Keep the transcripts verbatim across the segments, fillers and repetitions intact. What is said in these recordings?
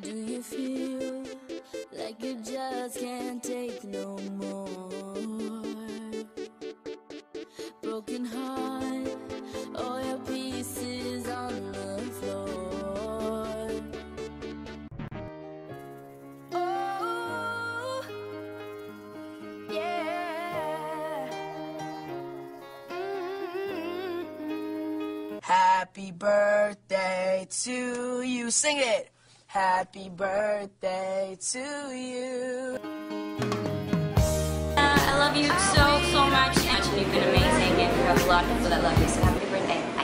Do you feel like you just can't take no more? Broken heart, all your pieces on the floor. Oh, yeah. Mm-hmm. Happy birthday to you. Sing it. Happy birthday to you. Uh, I love you so, so much. Actually, you've been amazing, and you have a lot of people that love you, so happy birthday. Bye.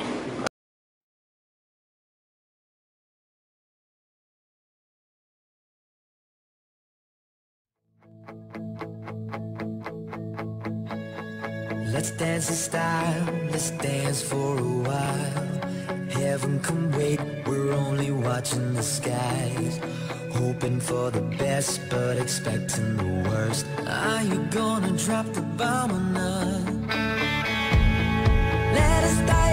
Let's dance in style, let's dance for a while. Heaven can wait, we're only watching the skies. Hoping for the best, but expecting the worst. Are you gonna drop the bomb or not? Let us start.